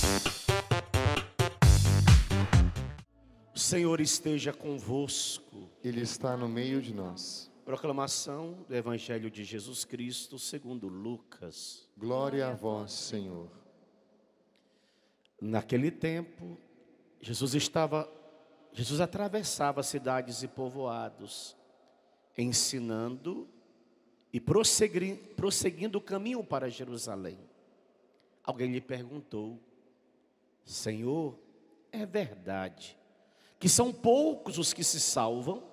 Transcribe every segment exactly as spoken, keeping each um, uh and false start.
O Senhor esteja convosco. Ele está no meio de nós. Proclamação do Evangelho de Jesus Cristo segundo Lucas. Glória a vós, Senhor. Naquele tempo, Jesus estava, Jesus atravessava cidades e povoados, ensinando e prosseguindo, prosseguindo o caminho para Jerusalém. Alguém lhe perguntou: Senhor, é verdade que são poucos os que se salvam?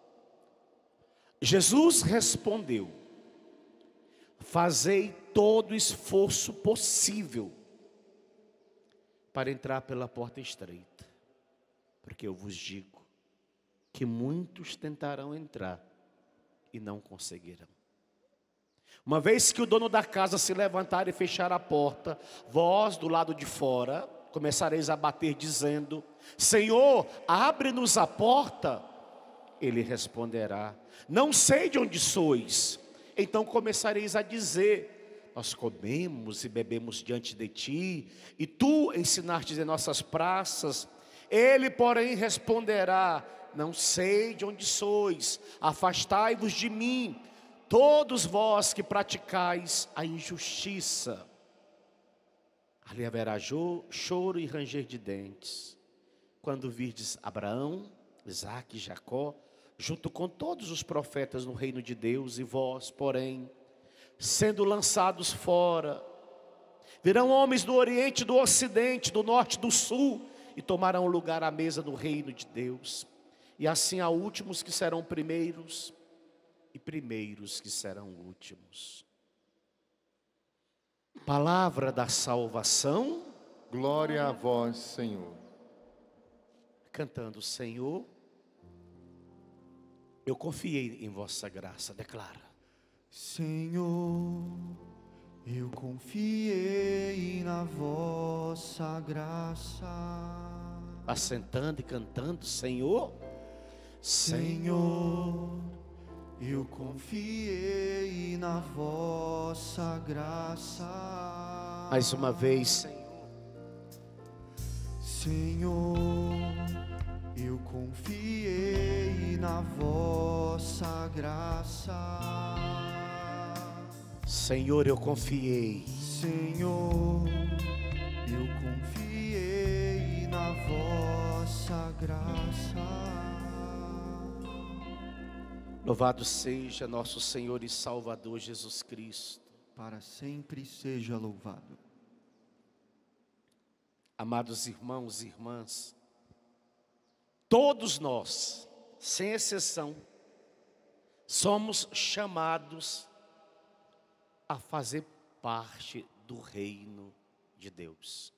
Jesus respondeu: fazei todo o esforço possível para entrar pela porta estreita, porque eu vos digo que muitos tentarão entrar e não conseguirão. Uma vez que o dono da casa se levantar e fechar a porta, vós do lado de fora começareis a bater dizendo: Senhor, abre-nos a porta. Ele responderá: não sei de onde sois. Então começareis a dizer: nós comemos e bebemos diante de ti, e tu ensinaste em nossas praças. Ele, porém, responderá: não sei de onde sois, afastai-vos de mim, todos vós que praticais a injustiça. Ali haverá choro e ranger de dentes, quando virdes Abraão, Isaque e Jacó, junto com todos os profetas no reino de Deus, e vós, porém, sendo lançados fora. Virão homens do Oriente, do Ocidente, do Norte e do Sul, e tomarão lugar à mesa do reino de Deus. E assim há últimos que serão primeiros, e primeiros que serão últimos. Palavra da salvação. Glória a vós, Senhor. Cantando: Senhor, eu confiei em vossa graça. Declara: Senhor, eu confiei na vossa graça. Assentando e cantando: Senhor, Senhor, eu confiei na vossa graça. mais uma vez, Senhor. Senhor, eu confiei na vossa graça. Senhor, eu confiei. Senhor, eu confiei na vossa graça. Louvado seja nosso Senhor e Salvador Jesus Cristo. Para sempre seja louvado. Amados irmãos e irmãs, todos nós, sem exceção, somos chamados a fazer parte do reino de Deus.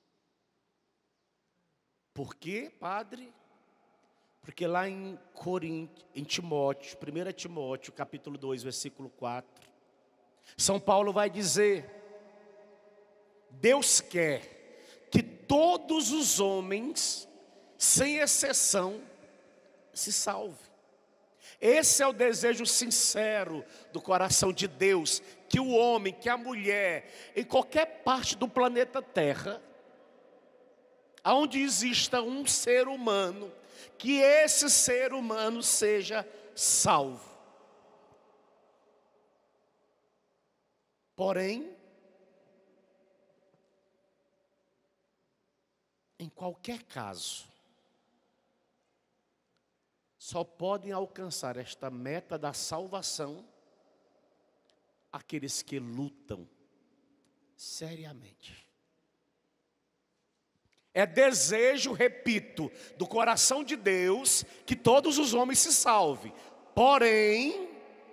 Por quê, Padre? Porque lá em Coríntios, em Timóteo, primeiro Timóteo, capítulo dois, versículo quatro, São Paulo vai dizer: Deus quer que todos os homens, sem exceção, se salvem. Esse é o desejo sincero do coração de Deus, que o homem, que a mulher, em qualquer parte do planeta Terra, aonde exista um ser humano, que esse ser humano seja salvo. Porém, em qualquer caso, só podem alcançar esta meta da salvação aqueles que lutam seriamente. É desejo, repito, do coração de Deus que todos os homens se salvem. Porém,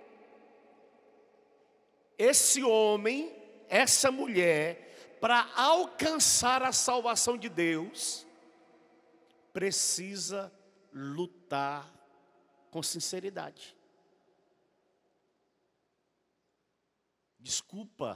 esse homem, essa mulher, para alcançar a salvação de Deus, precisa lutar com sinceridade. Desculpa,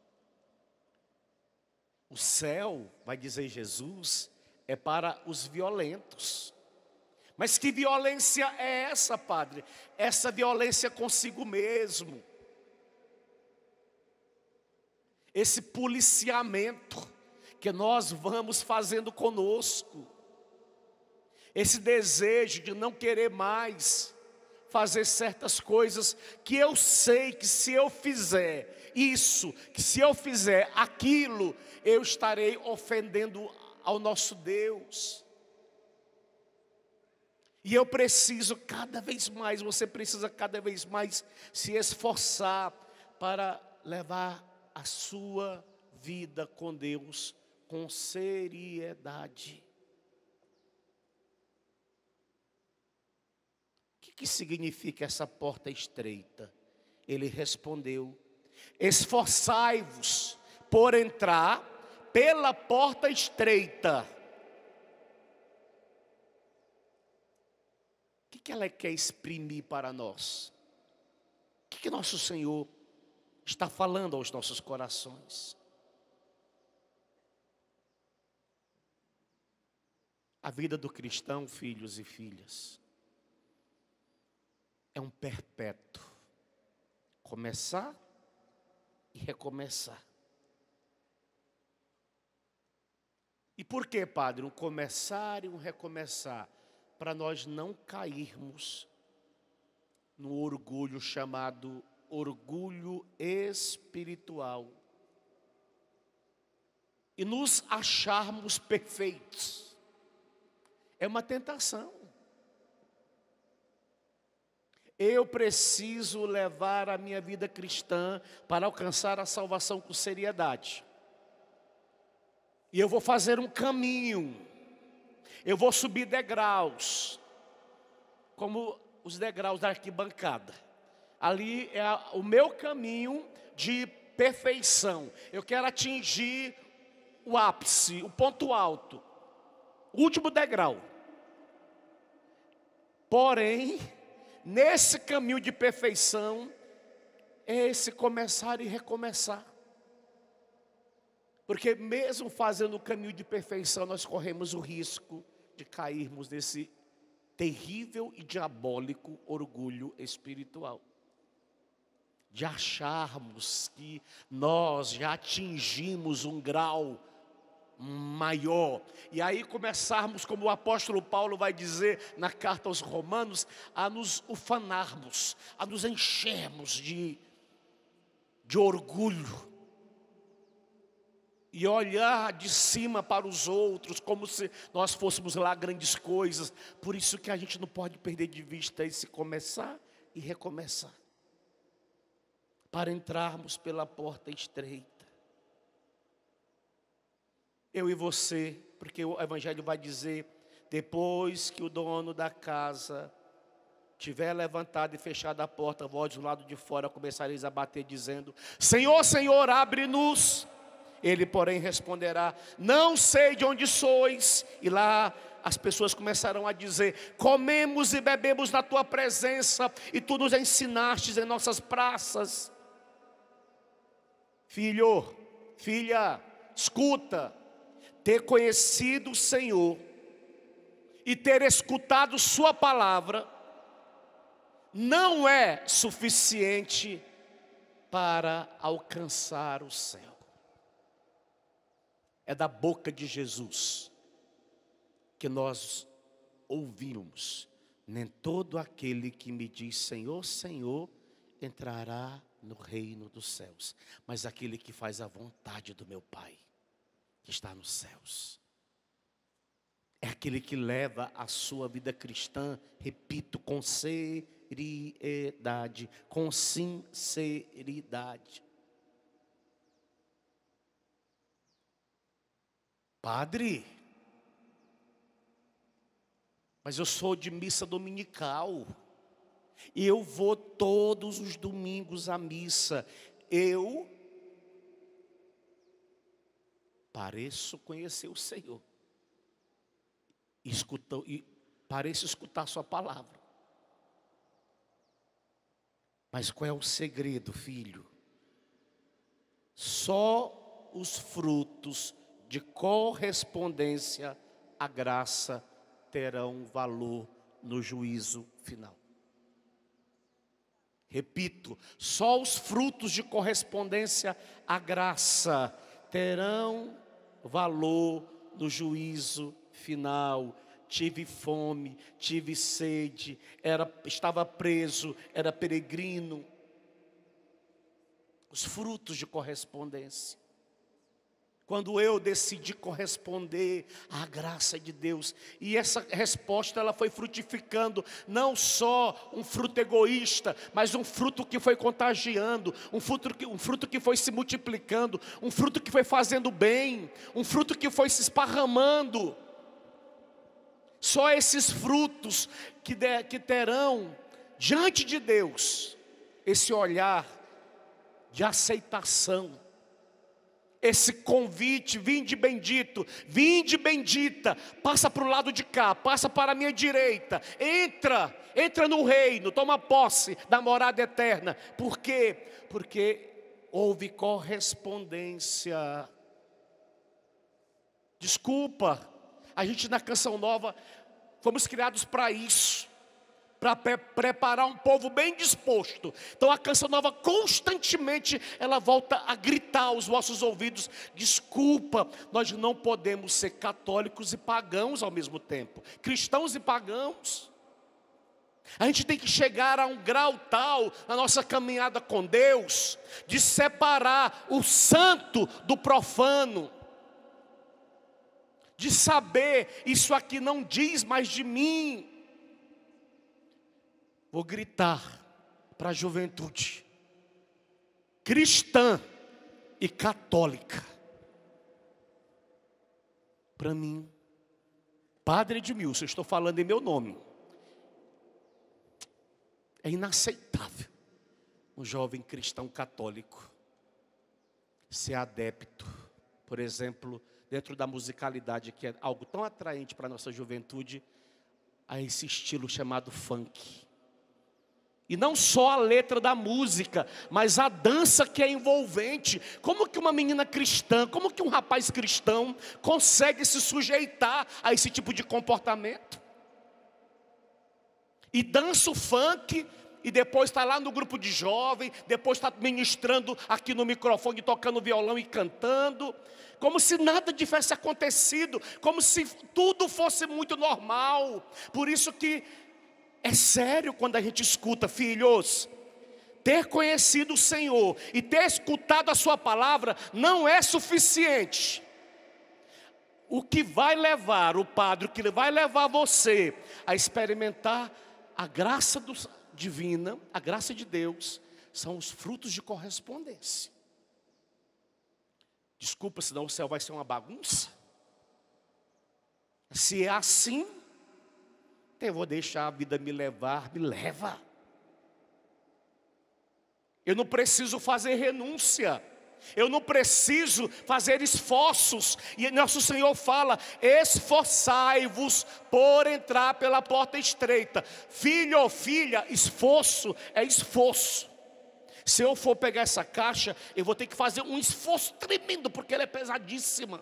o céu, vai dizer Jesus, é para os violentos. Mas que violência é essa, Padre? Essa violência consigo mesmo. Esse policiamento que nós vamos fazendo conosco. Esse desejo de não querer mais fazer certas coisas que eu sei que se eu fizer isso, que se eu fizer aquilo, eu estarei ofendendo ao nosso Deus. E eu preciso cada vez mais, você precisa cada vez mais se esforçar para levar a sua vida com Deus com seriedade. O que, que significa essa porta estreita? Ele respondeu: esforçai-vos por entrar pela porta estreita. O que, que ela quer exprimir para nós? O que, que nosso Senhor está falando aos nossos corações? A vida do cristão, filhos e filhas, é um perpétuo. Começar e recomeçar. E por que, padre, um começar e um recomeçar? Para nós não cairmos no orgulho chamado orgulho espiritual e nos acharmos perfeitos. É uma tentação. Eu preciso levar a minha vida cristã para alcançar a salvação com seriedade. E eu vou fazer um caminho. Eu vou subir degraus, como os degraus da arquibancada. Ali é o meu caminho de perfeição. Eu quero atingir o ápice, o ponto alto, o último degrau. Porém, nesse caminho de perfeição, é esse começar e recomeçar. Porque mesmo fazendo o caminho de perfeição, nós corremos o risco de cairmos nesse terrível e diabólico orgulho espiritual. De acharmos que nós já atingimos um grau maior. E aí começarmos, como o apóstolo Paulo vai dizer na carta aos Romanos, a nos ufanarmos, a nos enchermos de, de orgulho. E olhar de cima para os outros, como se nós fôssemos lá grandes coisas. Por isso que a gente não pode perder de vista esse começar e recomeçar. Para entrarmos pela porta estreita. Eu e você, porque o Evangelho vai dizer, depois que o dono da casa tiver levantado e fechado a porta, vós do lado de fora começareis a bater dizendo: Senhor, Senhor, abre-nos. Ele, porém, responderá: não sei de onde sois. E lá as pessoas começarão a dizer: comemos e bebemos na tua presença, e tu nos ensinastes em nossas praças. Filho, filha, escuta. Ter conhecido o Senhor e ter escutado sua palavra não é suficiente para alcançar o céu. É da boca de Jesus que nós ouvimos: nem todo aquele que me diz Senhor, Senhor, entrará no reino dos céus, mas aquele que faz a vontade do meu Pai, que está nos céus. É aquele que leva a sua vida cristã, repito, com seriedade, com sinceridade. Padre, mas eu sou de missa dominical, e eu vou todos os domingos à missa. Eu pareço conhecer o Senhor, escuto, e pareço escutar a sua palavra. Mas qual é o segredo, filho? Só os frutos de correspondência à graça terão valor no juízo final. Repito, só os frutos de correspondência à graça terão valor no juízo final. Tive fome, tive sede, era, estava preso, era peregrino. Os frutos de correspondência. Quando eu decidi corresponder à graça de Deus, e essa resposta ela foi frutificando, não só um fruto egoísta, mas um fruto que foi contagiando, um fruto que, um fruto que foi se multiplicando, um fruto que foi fazendo bem, um fruto que foi se esparramando. Só esses frutos que, de, que terão diante de Deus esse olhar de aceitação, esse convite: vinde bendito, vinde bendita, passa para o lado de cá, passa para a minha direita, entra, entra no reino, toma posse da morada eterna. Por quê? Porque houve correspondência. Desculpa, a gente na Canção Nova fomos criados para isso, para pre preparar um povo bem disposto. Então a Canção Nova constantemente ela volta a gritar aos vossos ouvidos: desculpa, nós não podemos ser católicos e pagãos ao mesmo tempo, cristãos e pagãos. A gente tem que chegar a um grau tal na nossa caminhada com Deus, de separar o santo do profano, de saber, isso aqui não diz mais de mim. Vou gritar para a juventude cristã e católica. Para mim, Padre Edmilson, eu estou falando em meu nome, é inaceitável um jovem cristão católico ser adepto, por exemplo, dentro da musicalidade, que é algo tão atraente para a nossa juventude, a esse estilo chamado funk. E não só a letra da música, mas a dança que é envolvente. Como que uma menina cristã, como que um rapaz cristão consegue se sujeitar a esse tipo de comportamento? E dança o funk, e depois está lá no grupo de jovem, depois está ministrando aqui no microfone, tocando violão e cantando, como se nada tivesse acontecido, como se tudo fosse muito normal. Por isso que é sério quando a gente escuta: filhos, ter conhecido o Senhor e ter escutado a sua palavra não é suficiente. O que vai levar o padre, o que vai levar você a experimentar a graça do, divina, a graça de Deus, são os frutos de correspondência. Desculpa, senão o céu vai ser uma bagunça. Se é assim, eu vou deixar a vida me levar, me leva. Eu não preciso fazer renúncia, eu não preciso fazer esforços. E nosso Senhor fala: esforçai-vos por entrar pela porta estreita. Filho ou filha, esforço é esforço. Se eu for pegar essa caixa, eu vou ter que fazer um esforço tremendo, porque ela é pesadíssima.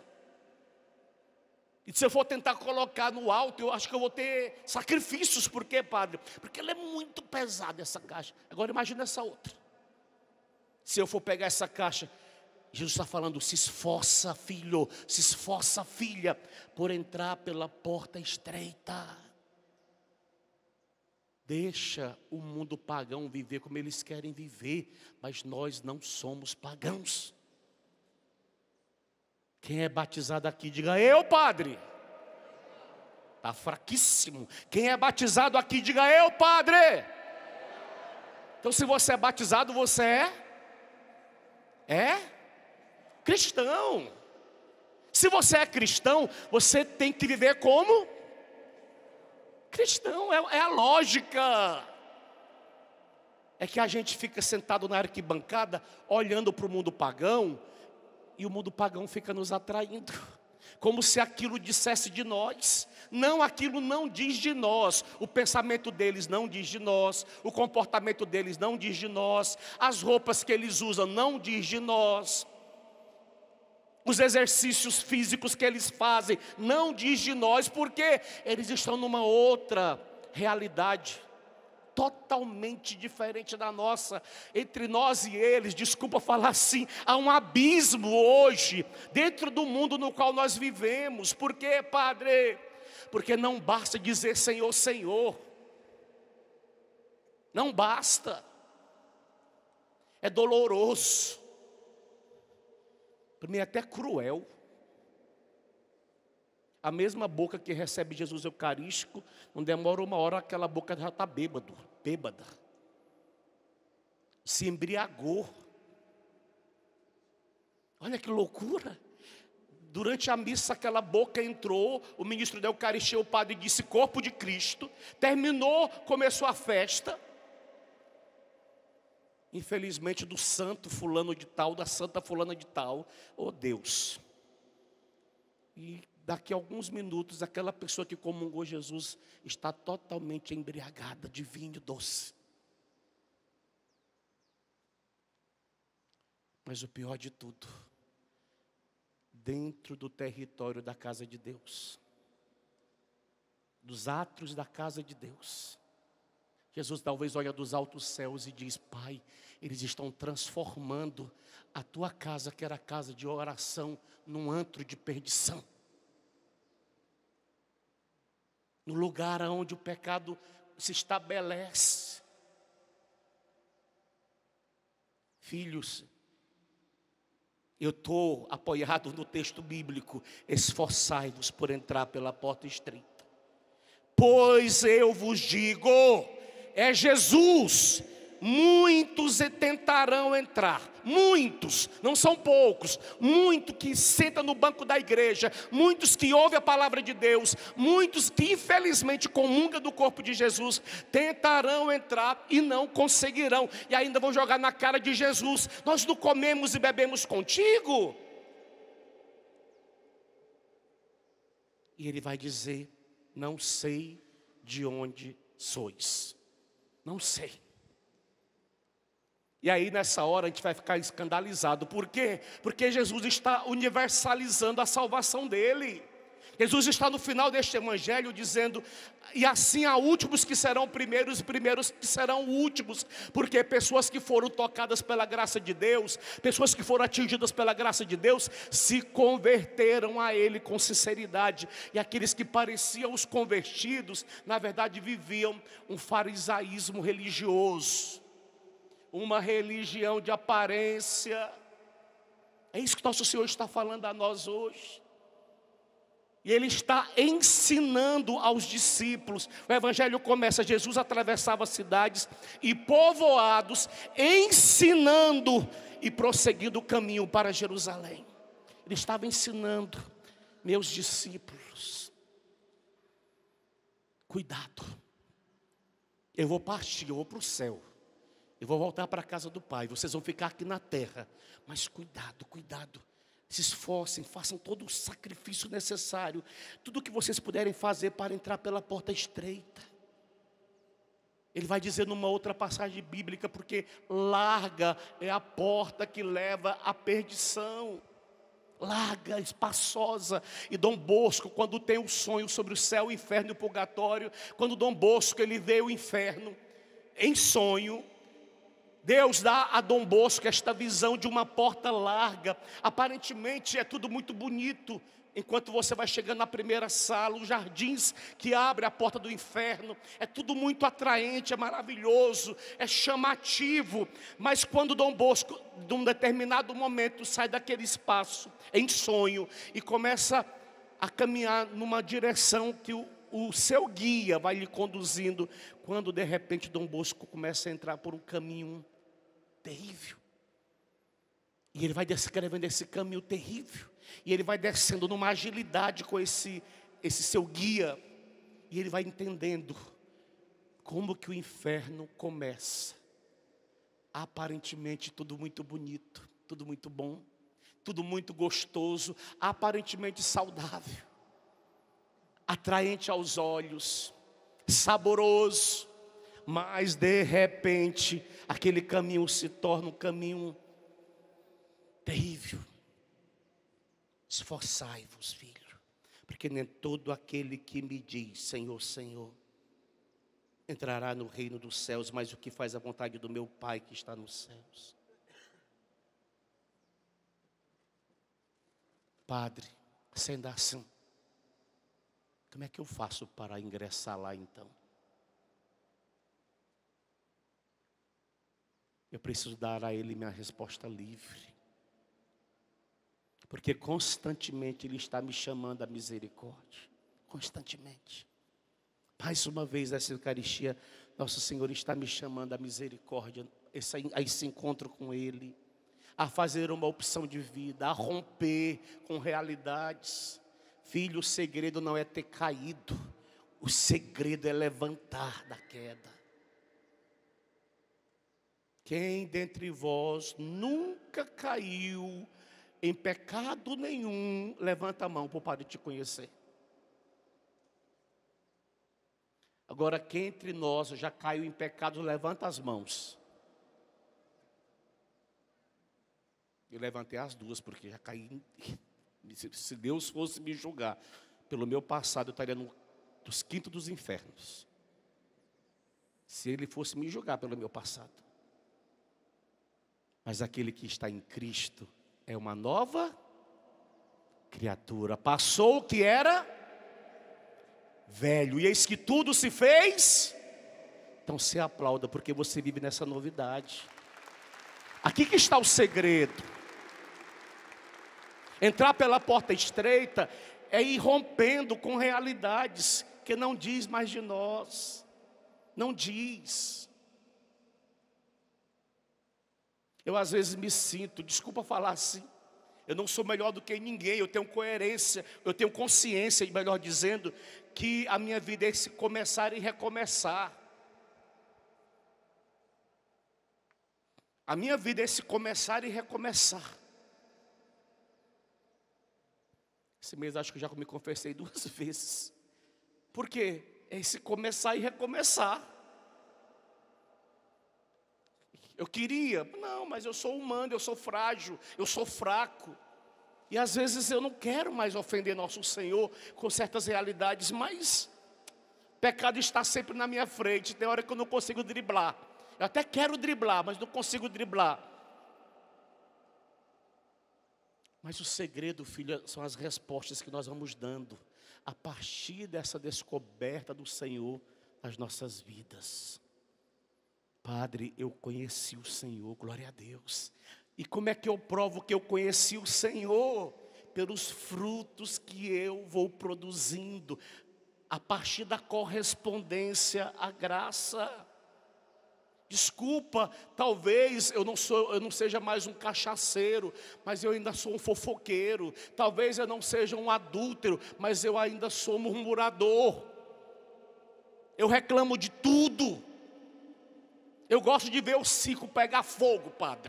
E se eu for tentar colocar no alto, eu acho que eu vou ter sacrifícios. Por quê, padre? Porque ela é muito pesada, essa caixa. Agora imagina essa outra. Se eu for pegar essa caixa, Jesus está falando: se esforça, filho, se esforça, filha, por entrar pela porta estreita. Deixa o mundo pagão viver como eles querem viver, mas nós não somos pagãos. Quem é batizado aqui, diga: eu, padre. Está fraquíssimo. Quem é batizado aqui, diga: eu, padre. Então, se você é batizado, você é É cristão. Se você é cristão, você tem que viver como cristão. É, é a lógica. É que a gente fica sentado na arquibancada, olhando para o mundo pagão, e o mundo pagão fica nos atraindo, como se aquilo dissesse de nós. Não, aquilo não diz de nós. O pensamento deles não diz de nós, o comportamento deles não diz de nós, as roupas que eles usam não diz de nós, os exercícios físicos que eles fazem não diz de nós, porque eles estão numa outra realidade. totalmente diferente da nossa. Entre nós e eles, desculpa falar assim, há um abismo hoje, dentro do mundo no qual nós vivemos. Por quê, Padre? Porque não basta dizer Senhor, Senhor. Não basta. É doloroso. Para mim é até cruel. A mesma boca que recebe Jesus Eucarístico, não demora uma hora, aquela boca já está bêbado, bêbada. Se embriagou. Olha que loucura. Durante a missa, aquela boca entrou, o ministro da Eucaristia, o padre disse corpo de Cristo. Terminou, começou a festa. Infelizmente, do santo fulano de tal, da santa fulana de tal. Oh Deus. E daqui a alguns minutos, aquela pessoa que comungou Jesus está totalmente embriagada de vinho doce. Mas o pior de tudo, dentro do território da casa de Deus, dos átrios da casa de Deus, Jesus talvez olha dos altos céus e diz: Pai, eles estão transformando a tua casa, que era casa de oração, num antro de perdição. No lugar onde o pecado se estabelece. Filhos, eu estou apoiado no texto bíblico: esforçai-vos por entrar pela porta estreita. Pois eu vos digo, é Jesus, muitos tentarão entrar, muitos, não são poucos, muitos que sentam no banco da igreja, muitos que ouvem a palavra de Deus, muitos que infelizmente comungam do corpo de Jesus, tentarão entrar e não conseguirão, e ainda vão jogar na cara de Jesus: nós não comemos e bebemos contigo? E ele vai dizer: não sei de onde sois. Não sei. E aí nessa hora a gente vai ficar escandalizado. Por quê? Porque Jesus está universalizando a salvação dele. Jesus está no final deste evangelho dizendo: e assim há últimos que serão primeiros e primeiros que serão últimos. Porque pessoas que foram tocadas pela graça de Deus, pessoas que foram atingidas pela graça de Deus, se converteram a Ele com sinceridade. E aqueles que pareciam os convertidos, na verdade viviam um farisaísmo religioso, uma religião de aparência. É isso que nosso Senhor está falando a nós hoje. E Ele está ensinando aos discípulos. O evangelho começa: Jesus atravessava cidades e povoados, ensinando e prosseguindo o caminho para Jerusalém. Ele estava ensinando: meus discípulos, cuidado, eu vou partir, eu vou para o céu, eu vou voltar para a casa do Pai, vocês vão ficar aqui na terra, mas cuidado, cuidado. Se esforcem, façam todo o sacrifício necessário, tudo o que vocês puderem fazer para entrar pela porta estreita. Ele vai dizer numa outra passagem bíblica: porque larga é a porta que leva à perdição. Larga, espaçosa. E Dom Bosco, quando tem um sonho sobre o céu, o inferno e o purgatório, quando Dom Bosco ele vê o inferno em sonho, Deus dá a Dom Bosco esta visão de uma porta larga. Aparentemente é tudo muito bonito. Enquanto você vai chegando na primeira sala, os jardins que abrem a porta do inferno, é tudo muito atraente, é maravilhoso, é chamativo. Mas quando Dom Bosco, de um determinado momento, sai daquele espaço em sonho e começa a caminhar numa direção que o, o seu guia vai lhe conduzindo, quando de repente Dom Bosco começa a entrar por um caminho terrível. E ele vai descrevendo esse caminho terrível. E ele vai descendo numa agilidade com esse, esse seu guia. E ele vai entendendo como que o inferno começa. Aparentemente tudo muito bonito, tudo muito bom, tudo muito gostoso, aparentemente saudável, atraente aos olhos, saboroso. Mas de repente, aquele caminho se torna um caminho terrível. Esforçai-vos, filho, porque nem todo aquele que me diz Senhor, Senhor, entrará no reino dos céus, mas o que faz a vontade do meu Pai que está nos céus. Padre, sendo assim, como é que eu faço para ingressar lá então? Eu preciso dar a Ele minha resposta livre. Porque constantemente Ele está me chamando à misericórdia. Constantemente. Mais uma vez essa Eucaristia, Nosso Senhor está me chamando à misericórdia, esse, a esse encontro com Ele, a fazer uma opção de vida, a romper com realidades. Filho, o segredo não é ter caído, o segredo é levantar da queda. Quem dentre vós nunca caiu em pecado nenhum, levanta a mão para o Padre te conhecer. Agora, quem entre nós já caiu em pecado, levanta as mãos. Eu levantei as duas, porque já caí. Se Deus fosse me julgar pelo meu passado, eu estaria no, nos quintos dos infernos. Se Ele fosse me julgar pelo meu passado. Mas aquele que está em Cristo é uma nova criatura. Passou o que era velho, e eis que tudo se fez. Então se aplauda, porque você vive nessa novidade. Aqui que está o segredo. Entrar pela porta estreita é ir rompendo com realidades que não diz mais de nós. Não diz. Eu às vezes me sinto, desculpa falar assim, eu não sou melhor do que ninguém, eu tenho coerência, eu tenho consciência, melhor dizendo, que a minha vida é esse começar e recomeçar. A minha vida é esse começar e recomeçar. Esse mês acho que eu já me confessei duas vezes. Por quê? É esse começar e recomeçar. Eu queria, não, mas eu sou humano, eu sou frágil, eu sou fraco. E às vezes eu não quero mais ofender nosso Senhor com certas realidades, mas o pecado está sempre na minha frente. Tem hora que eu não consigo driblar. Eu até quero driblar, mas não consigo driblar. Mas o segredo, filho, são as respostas que nós vamos dando a partir dessa descoberta do Senhor nas nossas vidas. Padre, eu conheci o Senhor, glória a Deus. E como é que eu provo que eu conheci o Senhor? Pelos frutos que eu vou produzindo, a partir da correspondência à graça. Desculpa, talvez eu não, sou, eu não seja mais um cachaceiro, mas eu ainda sou um fofoqueiro. Talvez eu não seja um adúltero, mas eu ainda sou um murmurador. Eu reclamo de tudo. Eu gosto de ver o circo pegar fogo, padre.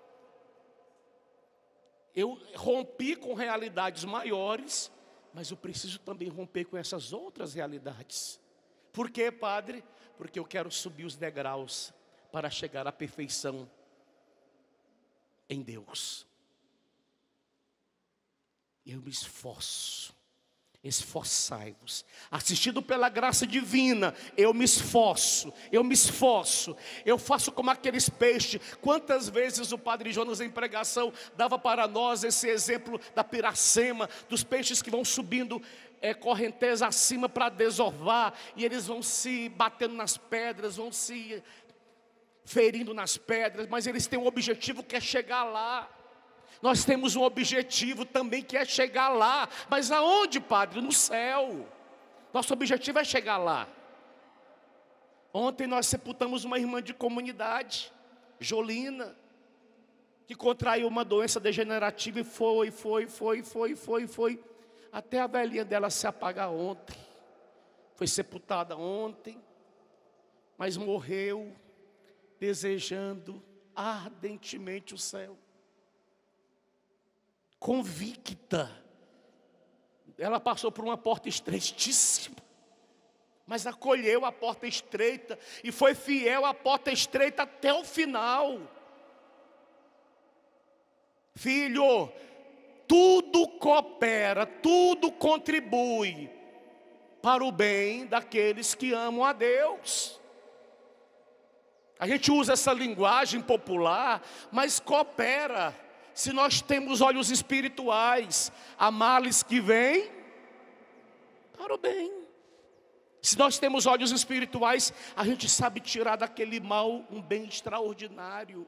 Eu rompi com realidades maiores, mas eu preciso também romper com essas outras realidades. Por quê, padre? Porque eu quero subir os degraus para chegar à perfeição em Deus. Eu me esforço. Esforçai-vos, assistido pela graça divina, eu me esforço, eu me esforço, eu faço como aqueles peixes. Quantas vezes o Padre Jonas em pregação dava para nós esse exemplo da piracema, dos peixes que vão subindo é, correnteza acima para desovar, e eles vão se batendo nas pedras, vão se ferindo nas pedras, mas eles têm um objetivo que é chegar lá. Nós temos um objetivo também que é chegar lá. Mas aonde, padre? No céu. Nosso objetivo é chegar lá. Ontem nós sepultamos uma irmã de comunidade, Jolina, que contraiu uma doença degenerativa e foi, foi, foi, foi, foi, foi, até a velhinha dela se apagar ontem. Foi sepultada ontem, mas morreu desejando ardentemente o céu. Convicta. Ela passou por uma porta estreitíssima, mas acolheu a porta estreita e foi fiel à porta estreita até o final. Filho, tudo coopera, tudo contribui para o bem daqueles que amam a Deus. A gente usa essa linguagem popular, mas coopera. Se nós temos olhos espirituais, há males que vêm para o bem. Se nós temos olhos espirituais, a gente sabe tirar daquele mal um bem extraordinário.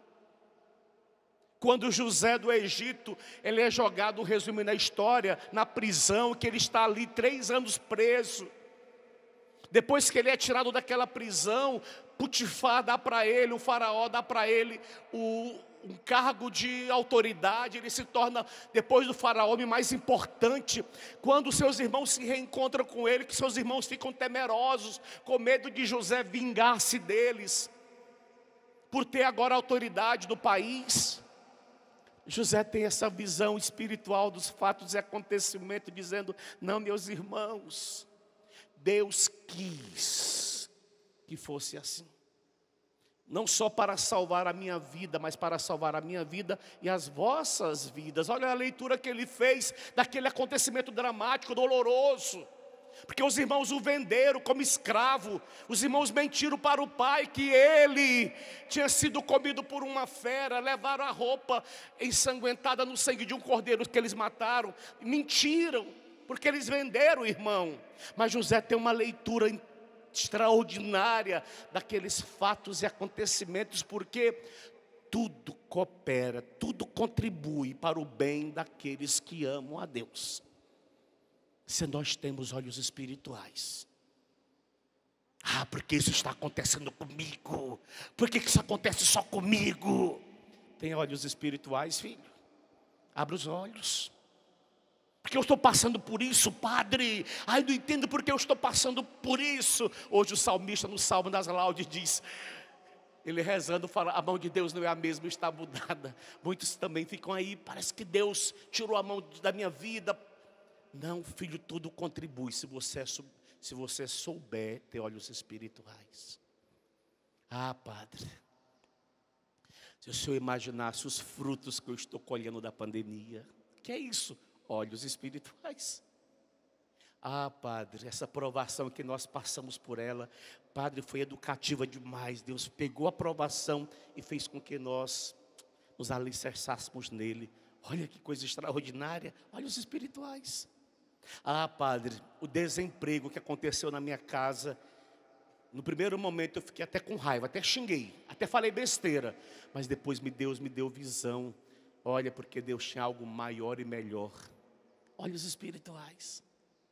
Quando José do Egito, ele é jogado, resumindo a história, na prisão, que ele está ali três anos preso. Depois que ele é tirado daquela prisão, Potifar dá para ele, o faraó dá para ele o, um cargo de autoridade. Ele se torna, depois do faraó, o homem mais importante. Quando seus irmãos se reencontram com ele, que seus irmãos ficam temerosos, com medo de José vingar-se deles, por ter agora a autoridade do país. José tem essa visão espiritual dos fatos e acontecimentos, dizendo: não, meus irmãos, Deus quis que fosse assim. Não só para salvar a minha vida, mas para salvar a minha vida e as vossas vidas. Olha a leitura que ele fez daquele acontecimento dramático, doloroso. Porque os irmãos o venderam como escravo. Os irmãos mentiram para o pai que ele tinha sido comido por uma fera. Levaram a roupa ensanguentada no sangue de um cordeiro que eles mataram. Mentiram, porque eles venderam o irmão. Mas José tem uma leitura extraordinária daqueles fatos e acontecimentos, porque tudo coopera, tudo contribui para o bem daqueles que amam a Deus. Se nós temos olhos espirituais. Ah, porque isso está acontecendo comigo? Por que isso acontece só comigo? Tem olhos espirituais, filho? Abra os olhos. Porque eu estou passando por isso, padre. Ai, não entendo porque eu estou passando por isso. Hoje o salmista no Salmo das Laudes diz, ele rezando fala, a mão de Deus não é a mesma, está mudada. Muitos também ficam aí, parece que Deus tirou a mão da minha vida. Não, filho, tudo contribui, se você, se você souber ter olhos espirituais. Ah, padre, se o senhor imaginasse os frutos que eu estou colhendo da pandemia, que é isso? Olhos espirituais. Ah, padre, essa provação que nós passamos por ela, padre, foi educativa demais. Deus pegou a provação e fez com que nós nos alicerçássemos nele. Olha que coisa extraordinária, olhos espirituais. Ah, padre, o desemprego que aconteceu na minha casa, no primeiro momento eu fiquei até com raiva, até xinguei, até falei besteira, mas depois me Deus me deu visão. Olha, porque Deus tinha algo maior e melhor. Olhos espirituais.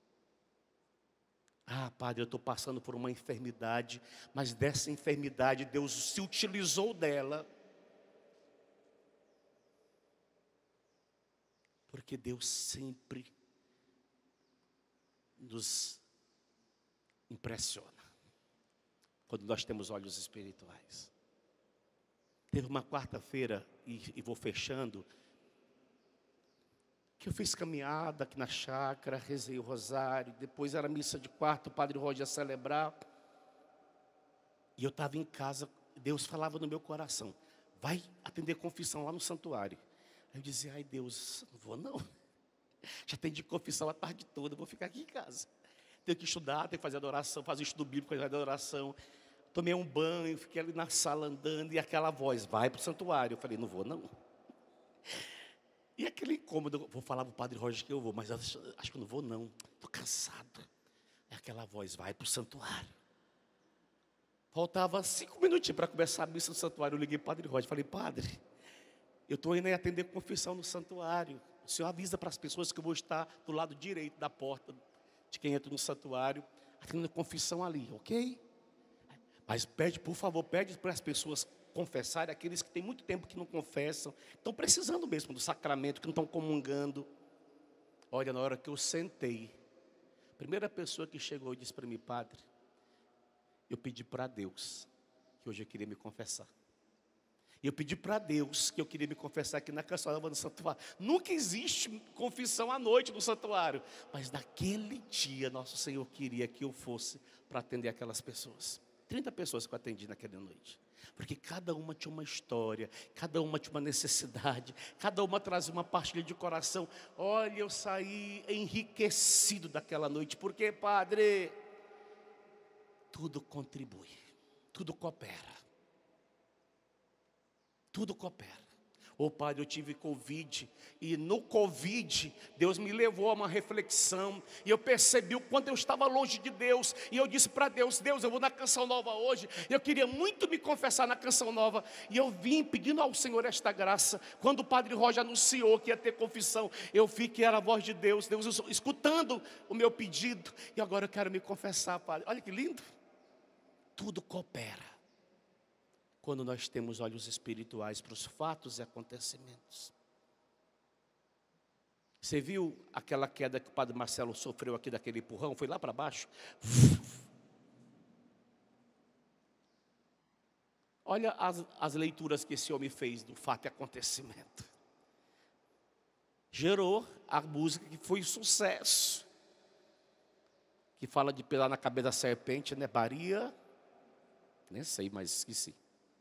Ah, padre, eu estou passando por uma enfermidade, mas dessa enfermidade Deus se utilizou dela, porque Deus sempre nos impressiona quando nós temos olhos espirituais. Teve uma quarta-feira, e, e vou fechando, que eu fiz caminhada aqui na chácara, rezei o rosário, depois era missa de quarto, o padre Roger ia celebrar, e eu estava em casa, Deus falava no meu coração, vai atender confissão lá no santuário. Aí eu dizia, ai Deus, não vou não, já atendi confissão a tarde toda, vou ficar aqui em casa. Tenho que estudar, tenho que fazer adoração, fazer estudo bíblico, fazer adoração. Tomei um banho, fiquei ali na sala andando, e aquela voz, vai para o santuário. Eu falei, não vou não. E aquele incômodo, vou falar para o padre Roger que eu vou, mas acho, acho que eu não vou não, estou cansado. E aquela voz, vai para o santuário. Faltava cinco minutinhos para começar a missa no santuário. Eu liguei para o padre Roger, falei, padre, eu estou indo aí atender confissão no santuário. O senhor avisa para as pessoas que eu vou estar do lado direito da porta de quem entra no santuário, atendendo confissão ali, ok? Mas pede, por favor, pede para as pessoas confessarem, aqueles que têm muito tempo que não confessam, estão precisando mesmo do sacramento, que não estão comungando. Olha, na hora que eu sentei, a primeira pessoa que chegou e disse para mim, padre, eu pedi para Deus que hoje eu queria me confessar. E eu pedi para Deus que eu queria me confessar aqui na Caçoava no santuário. Nunca existe confissão à noite no santuário, mas naquele dia nosso Senhor queria que eu fosse para atender aquelas pessoas. trinta pessoas que eu atendi naquela noite. Porque cada uma tinha uma história, cada uma tinha uma necessidade, cada uma trazia uma partilha de coração. Olha, eu saí enriquecido daquela noite. Porque, padre, tudo contribui, tudo coopera. Tudo coopera. Ô Padre, eu tive Covid, e no Covid, Deus me levou a uma reflexão, e eu percebi o quanto eu estava longe de Deus, e eu disse para Deus, Deus, eu vou na Canção Nova hoje, eu queria muito me confessar na Canção Nova, e eu vim pedindo ao Senhor esta graça. Quando o Padre Roger anunciou que ia ter confissão, eu vi que era a voz de Deus, Deus escutando o meu pedido, e agora eu quero me confessar, Padre. Olha que lindo, tudo coopera. Quando nós temos olhos espirituais para os fatos e acontecimentos. Você viu aquela queda que o Padre Marcelo sofreu aqui daquele empurrão? Foi lá para baixo. Olha as, as leituras que esse homem fez do fato e acontecimento. Gerou a música que foi um sucesso. Que fala de pelar na cabeça da serpente, né? Maria, nem sei, mas esqueci.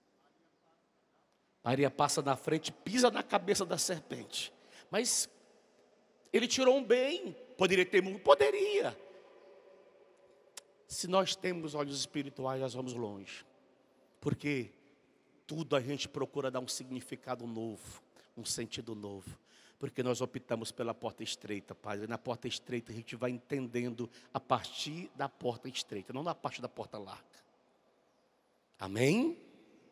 Maria passa na frente, pisa na cabeça da serpente. Mas ele tirou um bem. Poderia ter muito? Poderia. Se nós temos olhos espirituais, nós vamos longe. Porque tudo a gente procura dar um significado novo, um sentido novo. Porque nós optamos pela porta estreita, Padre. Na porta estreita a gente vai entendendo a partir da porta estreita, não na parte da porta larga. Amém?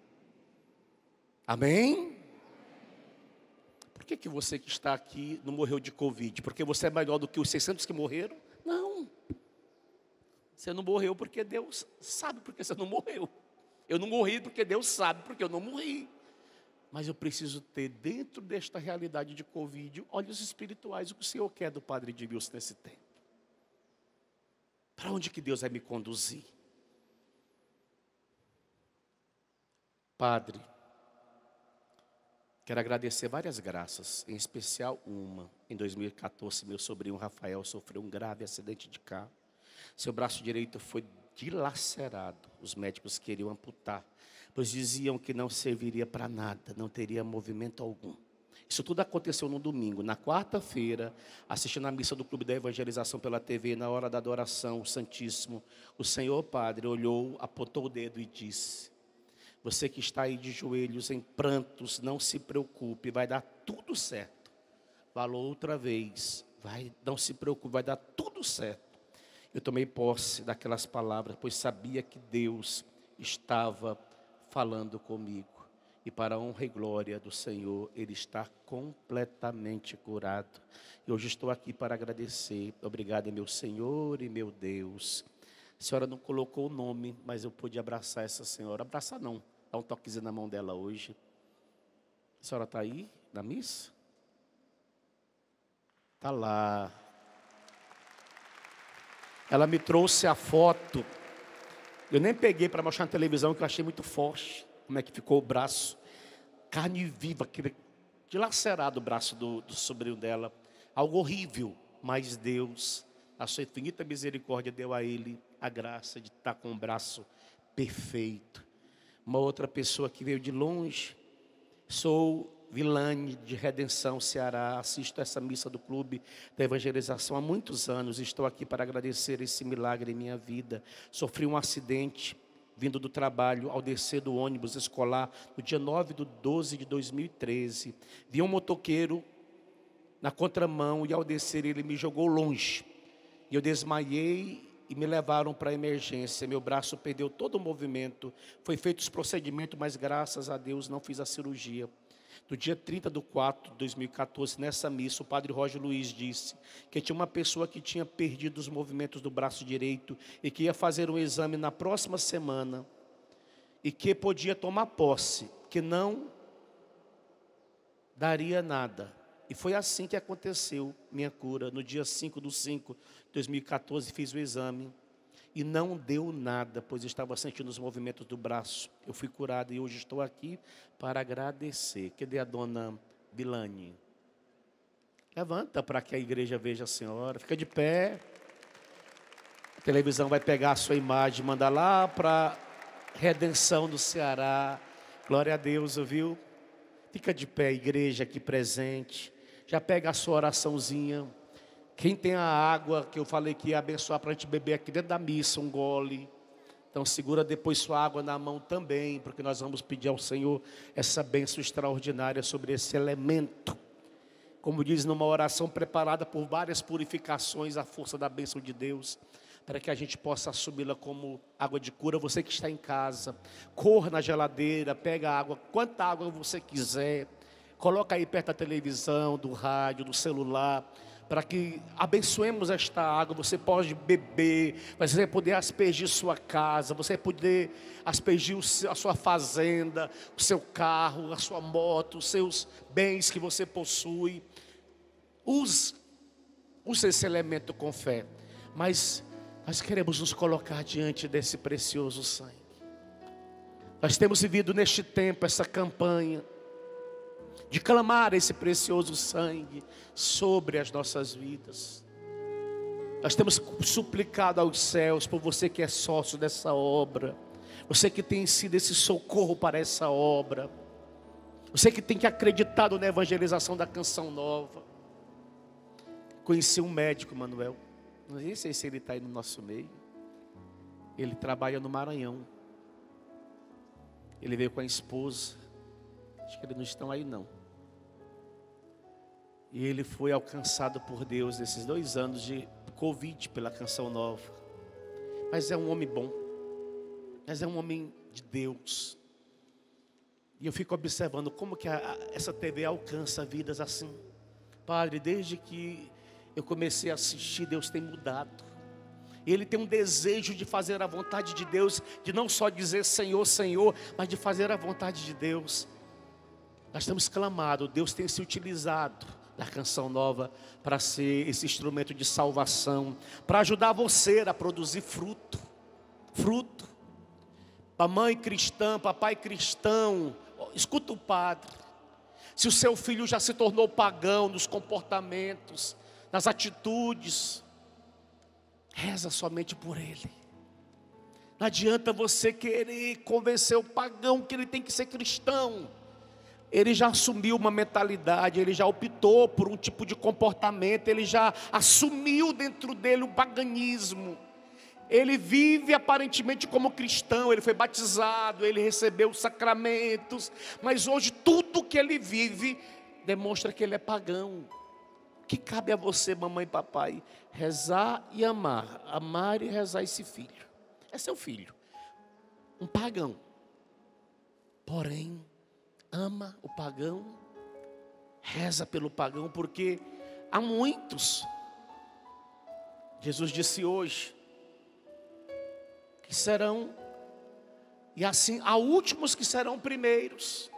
Amém? Por que que você que está aqui não morreu de Covid? Porque você é melhor do que os seiscentos que morreram? Não. Você não morreu porque Deus sabe porque você não morreu. Eu não morri porque Deus sabe porque eu não morri. Mas eu preciso ter dentro desta realidade de Covid olhos espirituais. O que o Senhor quer do Padre Edmilson nesse tempo? Para onde que Deus vai me conduzir? Padre, quero agradecer várias graças, em especial uma. Em dois mil e quatorze, meu sobrinho Rafael sofreu um grave acidente de carro. Seu braço direito foi dilacerado. Os médicos queriam amputar, pois diziam que não serviria para nada, não teria movimento algum. Isso tudo aconteceu no domingo. Na quarta-feira, assistindo a missa do Clube da Evangelização pela T V, na hora da adoração, o Santíssimo, o Senhor Padre olhou, apontou o dedo e disse: você que está aí de joelhos em prantos, não se preocupe, vai dar tudo certo. Falou outra vez, vai, não se preocupe, vai dar tudo certo. Eu tomei posse daquelas palavras, pois sabia que Deus estava falando comigo. E para a honra e glória do Senhor, Ele está completamente curado. E hoje estou aqui para agradecer. Obrigado, meu Senhor e meu Deus. A senhora não colocou o nome, mas eu pude abraçar essa senhora. Abraçar não, dá um toquezinho na mão dela hoje. A senhora está aí na missa? Está lá. Ela me trouxe a foto. Eu nem peguei para mostrar na televisão, que eu achei muito forte. Como é que ficou o braço. Carne viva, aquele dilacerado o braço do, do sobrinho dela. Algo horrível, mas Deus, a sua infinita misericórdia, deu a ele a graça de estar com o braço perfeito. Uma outra pessoa que veio de longe, sou Vilane de Redenção, Ceará, assisto essa missa do Clube da Evangelização há muitos anos, estou aqui para agradecer esse milagre em minha vida. Sofri um acidente vindo do trabalho, ao descer do ônibus escolar, no dia nove de doze de dois mil e treze, vi um motoqueiro na contramão e ao descer ele me jogou longe, e eu desmaiei e me levaram para a emergência. Meu braço perdeu todo o movimento, foi feito os procedimentos, mas graças a Deus não fiz a cirurgia. No dia trinta de quatro de dois mil e quatorze, nessa missa, o Padre Roger Luiz disse que tinha uma pessoa que tinha perdido os movimentos do braço direito e que ia fazer um exame na próxima semana e que podia tomar posse, que não daria nada. E foi assim que aconteceu minha cura. No dia cinco de cinco de dois mil e quatorze, fiz o exame e não deu nada, pois estava sentindo os movimentos do braço. Eu fui curado e hoje estou aqui para agradecer. Cadê a dona Bilane? Levanta para que a igreja veja a senhora. Fica de pé. A televisão vai pegar a sua imagem e mandar lá para Redenção do Ceará. Glória a Deus, viu? Fica de pé, igreja aqui presente. Já pega a sua oraçãozinha. Quem tem a água que eu falei que ia abençoar para a gente beber aqui dentro da missa, um gole. Então segura depois sua água na mão também, porque nós vamos pedir ao Senhor essa bênção extraordinária sobre esse elemento. Como diz numa oração preparada por várias purificações, a força da bênção de Deus, para que a gente possa assumi-la como água de cura. Você que está em casa, corra na geladeira, pega a água, quanta água você quiser, coloca aí perto da televisão, do rádio, do celular, para que abençoemos esta água. Você pode beber, você vai poder aspergir sua casa, você vai poder aspergir a sua fazenda, o seu carro, a sua moto, os seus bens que você possui. Use, use esse elemento com fé, mas nós queremos nos colocar diante desse precioso sangue. Nós temos vivido neste tempo essa campanha de clamar esse precioso sangue sobre as nossas vidas. Nós temos suplicado aos céus por você que é sócio dessa obra, você que tem sido esse socorro para essa obra, você que tem que acreditado na evangelização da Canção Nova. Conheci um médico, Manuel, não sei se ele está aí no nosso meio. Ele trabalha no Maranhão. Ele veio com a esposa. Acho que eles não estão aí não. E ele foi alcançado por Deus nesses dois anos de Covid pela Canção Nova. Mas é um homem bom. Mas é um homem de Deus. E eu fico observando como que a, a, essa T V alcança vidas assim. Padre, desde que eu comecei a assistir, Deus tem mudado. Ele tem um desejo de fazer a vontade de Deus, de não só dizer Senhor, Senhor, mas de fazer a vontade de Deus. Nós temos clamado, Deus tem se utilizado da Canção Nova para ser esse instrumento de salvação, para ajudar você a produzir fruto. Fruto. Mamãe cristã, papai cristão, escuta o padre. Se o seu filho já se tornou pagão nos comportamentos, nas atitudes, reza somente por ele. Não adianta você querer convencer o pagão que ele tem que ser cristão. Ele já assumiu uma mentalidade, ele já optou por um tipo de comportamento, ele já assumiu dentro dele o paganismo. Ele vive aparentemente como cristão, ele foi batizado, ele recebeu os sacramentos, mas hoje tudo que ele vive demonstra que ele é pagão. O que cabe a você, mamãe e papai? Rezar e amar. Amar e rezar esse filho. É seu filho. Um pagão. Porém, ama o pagão. Reza pelo pagão, porque há muitos. Jesus disse hoje que serão, e assim, há últimos que serão primeiros.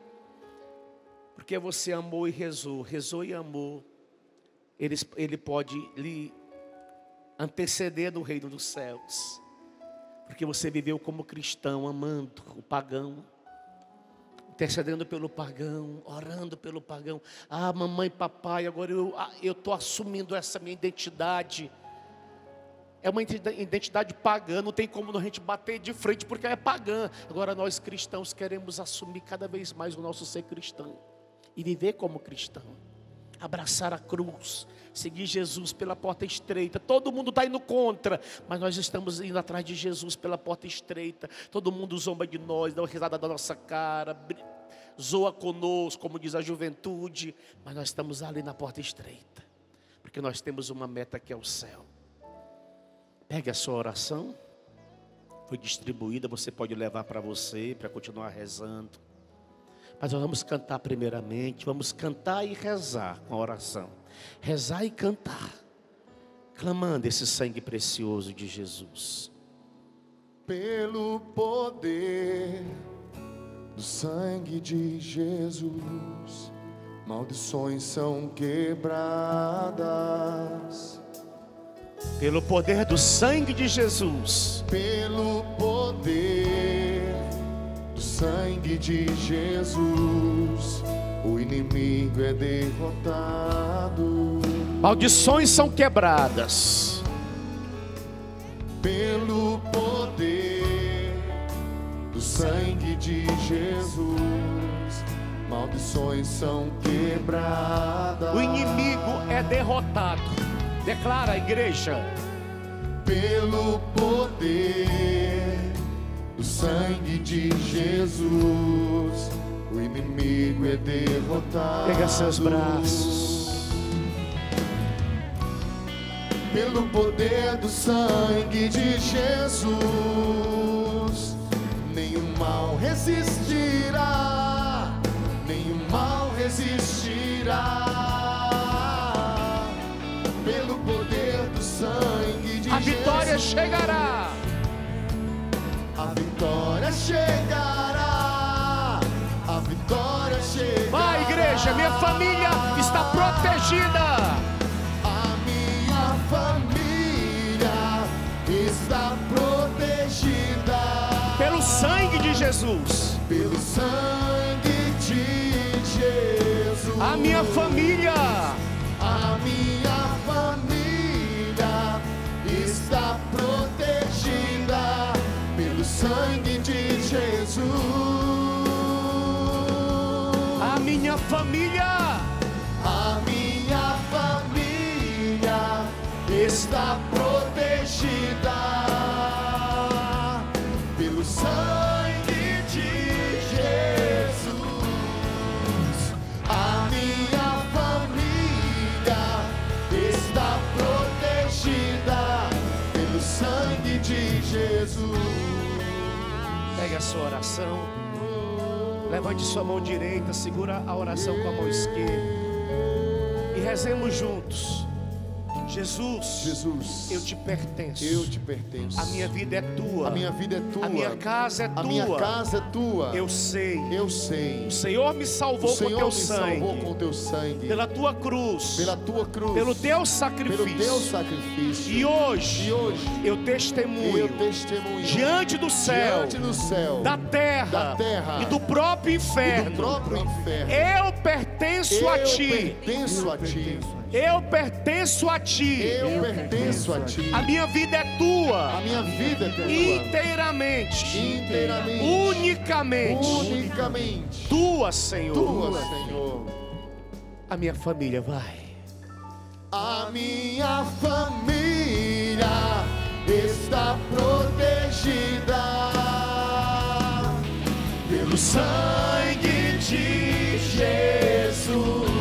Porque você amou e rezou, rezou e amou. Ele, ele pode lhe anteceder no reino dos céus, porque você viveu como cristão, amando o pagão, intercedendo pelo pagão, orando pelo pagão. Ah, mamãe, papai, agora eu estou assumindo essa minha identidade. É uma identidade pagã, não tem como a gente bater de frente, porque é pagã. Agora nós cristãos queremos assumir cada vez mais o nosso ser cristão e viver como cristão. Abraçar a cruz, seguir Jesus pela porta estreita. Todo mundo está indo contra, mas nós estamos indo atrás de Jesus pela porta estreita. Todo mundo zomba de nós, dá uma risada da nossa cara, zoa conosco, como diz a juventude, mas nós estamos ali na porta estreita, porque nós temos uma meta que é o céu. Pegue a sua oração, foi distribuída, você pode levar para você, para continuar rezando. Mas nós vamos cantar primeiramente, vamos cantar e rezar com a oração. Rezar e cantar, clamando esse sangue precioso de Jesus. Pelo poder do sangue de Jesus, maldições são quebradas. Pelo poder do sangue de Jesus, pelo poder do sangue de Jesus, o inimigo é derrotado. Maldições são quebradas. Pelo poder do sangue de Jesus, maldições são quebradas. O inimigo é derrotado. Declara a igreja. Pelo poder sangue de Jesus, o inimigo é derrotado. Pega seus braços. Pelo poder do sangue de Jesus, nenhum mal resistirá, nenhum mal resistirá. Pelo poder do sangue de Jesus, A vitória chegará. a vitória chegará, a vitória chegará. Vai, igreja, minha família está protegida. A minha família está protegida Pelo sangue de Jesus. pelo sangue de Jesus. A minha família A minha família está protegida pelo sangue de Jesus. A minha família A minha família está protegida pelo sangue de Jesus. A minha família está protegida pelo sangue de Jesus. Pegue a sua oração. Levante sua mão direita, segura a oração com a mão esquerda e rezemos juntos. Jesus, Jesus, eu te pertenço. eu te pertenço. A minha vida é tua. A minha vida é tua. A minha casa é tua. A minha casa é tua. Eu sei. Eu sei. O Senhor me salvou O Senhor com teu me sangue. salvou com teu sangue. Pela tua cruz. Pela tua cruz. Pelo teu sacrifício. Pelo teu sacrifício. E hoje, E hoje eu testemunho. eu testemunho Diante do céu. diante do céu. Da terra. Da terra. E do próprio inferno. E do próprio inferno. Eu pertenço eu a ti. pertenço a ti. Eu pertenço a ti. Eu pertenço a ti. A minha vida é tua. A minha vida é tua. Inteiramente. Inteiramente. Unicamente. Unicamente. Tua, Senhor. Tua, Senhor. A minha família vai. A minha família está protegida pelo sangue de Jesus.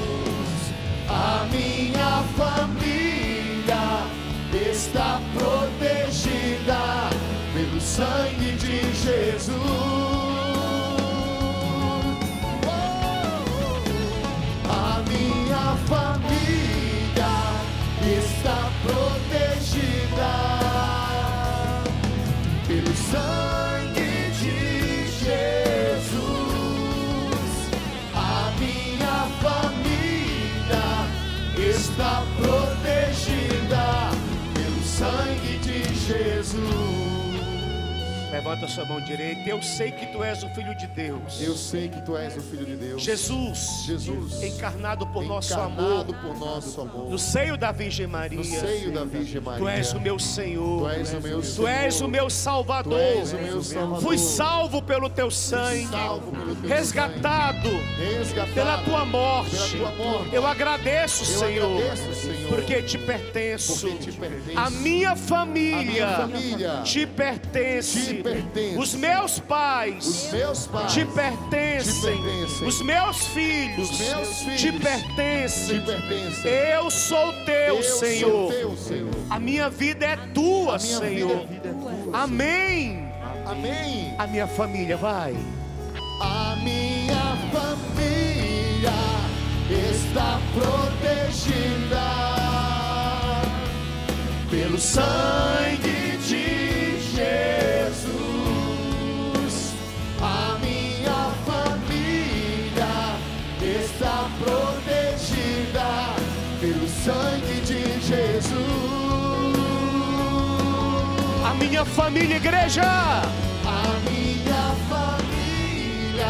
A minha família está protegida pelo sangue de Jesus. A minha família está protegida pelo sangue de Jesus. A minha família está protegida pelo sangue de Jesus. Levanta sua mão direita. Eu sei que tu és o Filho de Deus. Eu sei que tu és o Filho de Deus. Jesus, Jesus, encarnado por nosso amor, encarnado por nosso amor, no seio da Virgem Maria. no seio da Virgem Maria. Tu és o meu Senhor. Tu és o meu Tu Senhor. és o meu Salvador. Tu és o meu Salvador. Fui salvo pelo teu sangue, salvo pelo teu resgatado Resgatado pela tua morte. pela tua morte. Eu agradeço, Eu Senhor, agradeço, Senhor, porque te pertenço. porque te pertenço. A minha família, A minha família te pertence. te pertence. Os meus pais, Os meus pais te pertencem. te pertencem. Os meus filhos, Os meus filhos te pertencem. te pertencem. Eu sou teu, Eu Senhor. sou teu, Senhor. A minha vida é tua, A minha Senhor. vida é tua. Amém. Amém. A minha família vai. A minha família está protegida pelo sangue de Jesus. A minha família está protegida pelo sangue de Jesus. A minha família, igreja. A minha família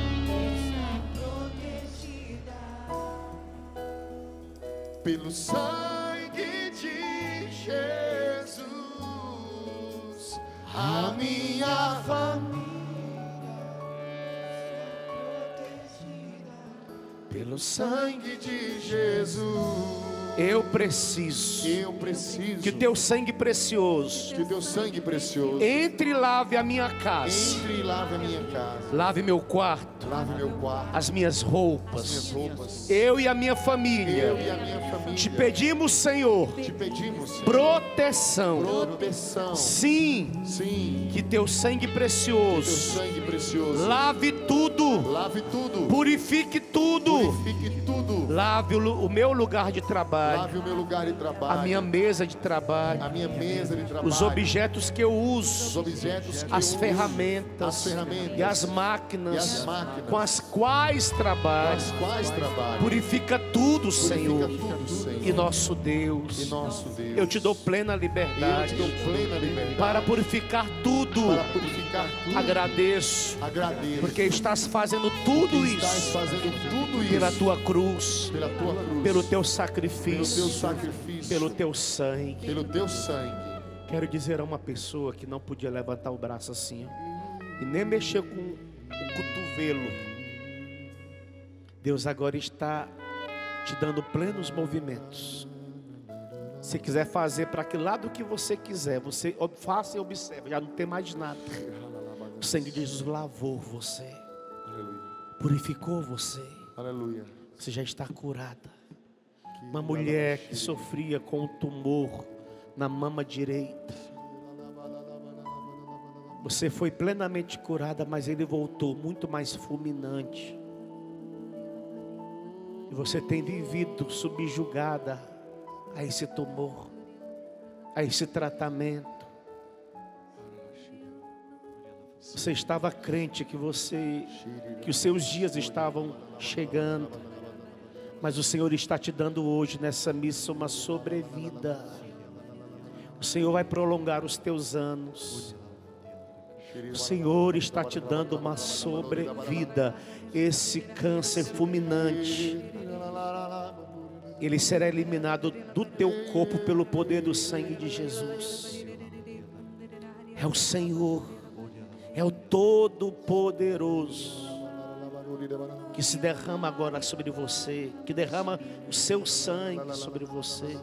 pelo sangue de Jesus. A minha família pelo sangue de Jesus. Eu preciso Eu preciso que teu sangue precioso que teu sangue precioso entre e lave a minha casa, entre e lave a minha casa, lave meu quarto, lave meu quarto, as minhas minhas roupas. roupas. Eu e a minha Eu família e a minha família te pedimos, Senhor, te pedimos, Senhor, proteção. proteção. Sim, Sim, que teu sangue teu precioso sangue precioso lave tudo, lave tudo, purifique tudo, purifique tudo, lave o, lu- o meu lugar de trabalho, lave o meu lugar de trabalho, a minha mesa de trabalho, a minha mesa de trabalho, os objetos que eu os uso, objetos que as eu uso, ferramentas, as ferramentas e as máquinas, e as máquinas com as quais trabalho. as quais trabalho. Purifica tudo, Senhor. Purifica tudo, Senhor. E nosso Deus, E nosso Deus, eu te dou plena eu liberdade te dou plena liberdade para purificar tudo. para purificar tudo. Agradeço, Agradeço, porque estás fazendo tudo estás isso fazendo tudo isso pela tua cruz, pela tua cruz, pelo teu pelo teu sacrifício, sacrifício, pelo teu sangue. pelo teu sangue. Quero dizer a uma pessoa que não podia levantar o braço assim, ó, e nem mexer com o cotovelo. Deus agora está te dando plenos movimentos. Se quiser fazer para que lado que você quiser, você ob- faça e observe, já não tem mais nada. O sangue de Jesus lavou você, Aleluia, purificou você, aleluia. você já está curada. Uma mulher que sofria com um tumor na mama direita, você foi plenamente curada, mas ele voltou muito mais fulminante. E você tem vivido subjugada a esse tumor, a esse tratamento. Você estava crente que você, que os seus dias estavam chegando, mas o Senhor está te dando hoje nessa missa uma sobrevida. O Senhor vai prolongar os teus anos. O Senhor está te dando uma sobrevida. Esse câncer fulminante, ele será eliminado do teu corpo pelo poder do sangue de Jesus. É o Senhor, é o Todo-Poderoso que se derrama agora sobre você, que derrama o seu sangue sobre você.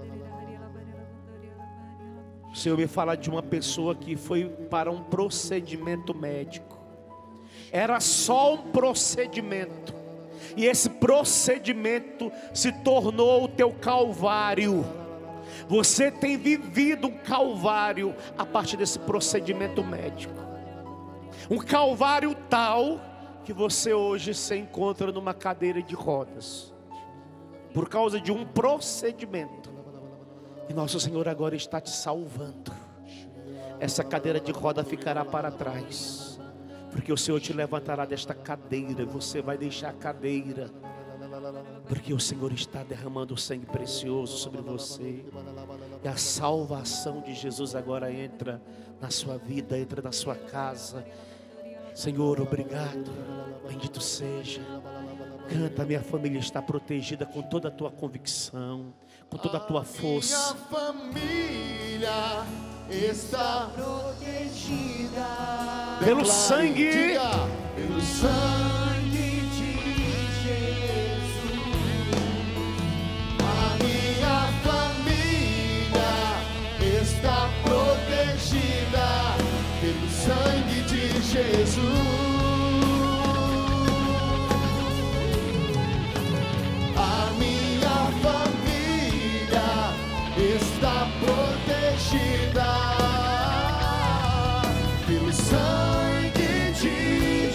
O Senhor me fala de uma pessoa que foi para um procedimento médico. Era só um procedimento, e esse procedimento se tornou o teu calvário. Você tem vivido um calvário a partir desse procedimento médico. Um calvário tal que você hoje se encontra numa cadeira de rodas, por causa de um procedimento. E nosso Senhor agora está te salvando. Essa cadeira de roda ficará para trás, porque o Senhor te levantará desta cadeira. Você vai deixar a cadeira, porque o Senhor está derramando o sangue precioso sobre você. E a salvação de Jesus agora entra na sua vida, entra na sua casa. Senhor, obrigado, bendito seja. Canta, minha família está protegida com toda a tua convicção, com toda a tua força. Minha família está protegida Pelo Declare, sangue, diga, pelo sangue. de Jesus. A minha família está protegida pelo sangue de Jesus. A minha família está protegida pelo sangue de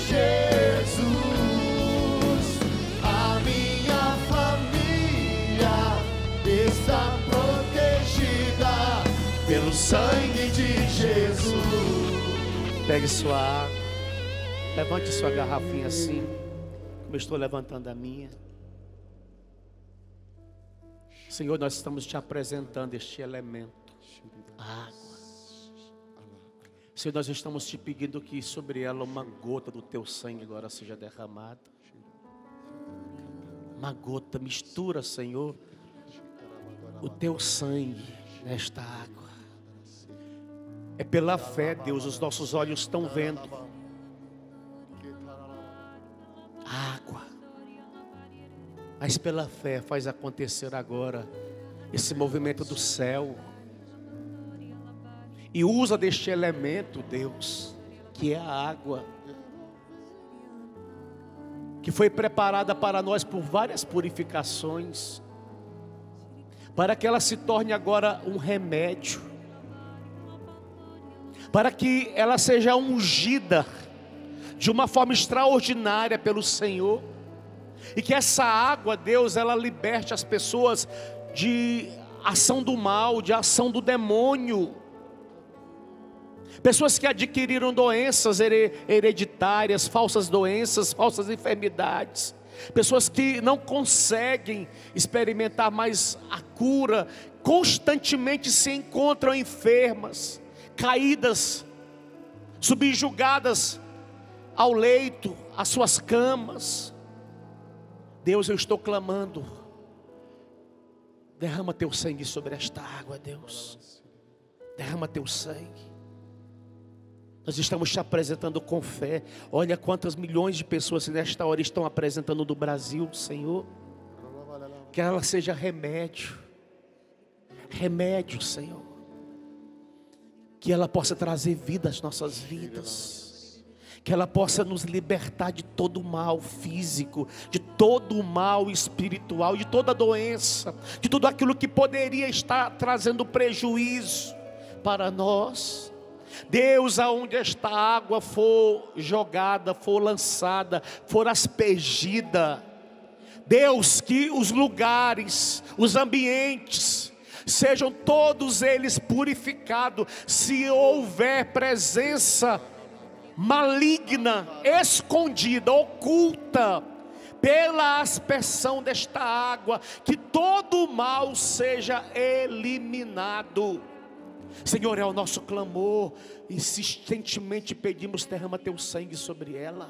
Jesus. A minha família está protegida pelo sangue de Jesus. pegue sua água, levante sua garrafinha assim, como eu estou levantando a minha. Senhor, nós estamos te apresentando este elemento, a água. Senhor, nós estamos te pedindo que sobre ela uma gota do teu sangue agora seja derramada. Uma gota, mistura, Senhor, o teu sangue nesta água. É pela fé, Deus, os nossos olhos estão vendo. Água. Mas pela fé faz acontecer agora esse movimento do céu. E usa deste elemento, Deus, que é a água, que foi preparada para nós por várias purificações, para que ela se torne agora um remédio, para que ela seja ungida de uma forma extraordinária pelo Senhor, e que essa água, Deus, ela liberte as pessoas de ação do mal, de ação do demônio. Pessoas que adquiriram doenças hereditárias, falsas doenças, falsas enfermidades. Pessoas que não conseguem experimentar mais a cura, constantemente se encontram enfermas, caídas, subjugadas ao leito, às suas camas. Deus, eu estou clamando, derrama teu sangue sobre esta água, Deus. Derrama teu sangue. Nós estamos te apresentando com fé. Olha quantas milhões de pessoas nesta hora estão apresentando do Brasil, Senhor. Que ela seja remédio. Remédio, Senhor. Que ela possa trazer vida às nossas vidas. Que ela possa nos libertar de todo o mal físico, de todo o mal espiritual, de toda doença, de tudo aquilo que poderia estar trazendo prejuízo para nós. Deus, aonde esta água for jogada, for lançada, for aspergida, Deus, que os lugares, os ambientes, sejam todos eles purificados. Se houver presença maligna, escondida, oculta, pela aspersão desta água, que todo o mal seja eliminado. Senhor, é o nosso clamor, insistentemente pedimos, derrama teu sangue sobre ela.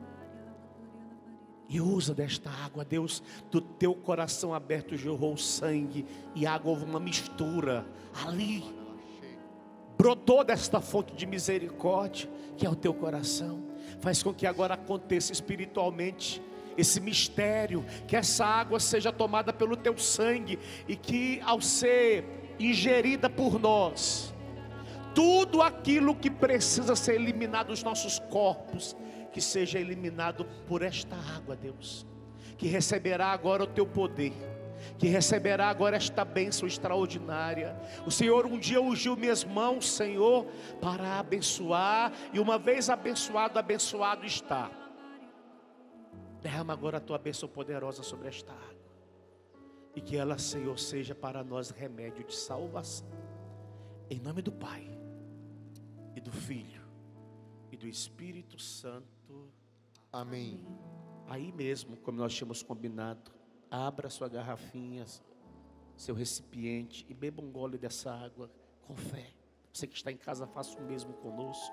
E usa desta água, Deus, do teu coração aberto jorrou sangue e água, houve uma mistura ali. Brotou desta fonte de misericórdia, que é o teu coração. Faz com que agora aconteça espiritualmente esse mistério, que essa água seja tomada pelo teu sangue, e que ao ser ingerida por nós, tudo aquilo que precisa ser eliminado dos nossos corpos, que seja eliminado por esta água, Deus, que receberá agora o teu poder, que receberá agora esta bênção extraordinária. O Senhor um dia ungiu minhas mãos, Senhor, para abençoar, e uma vez abençoado, abençoado está. Derrama agora a tua bênção poderosa sobre esta água, e que ela, Senhor, seja para nós remédio de salvação, em nome do Pai, e do Filho, e do Espírito Santo. Amém. Aí mesmo, como nós tínhamos combinado, abra sua garrafinha, seu recipiente, e beba um gole dessa água com fé. Você que está em casa, faça o mesmo conosco.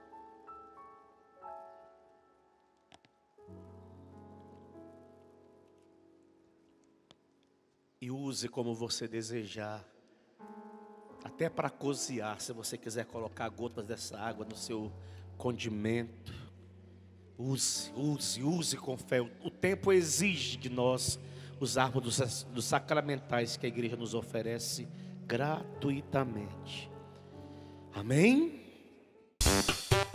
E use como você desejar, até para cozinhar, se você quiser colocar gotas dessa água no seu condimento. Use, use, use com fé. O tempo exige de nós usarmos dos, dos sacramentais que a igreja nos oferece gratuitamente. Amém?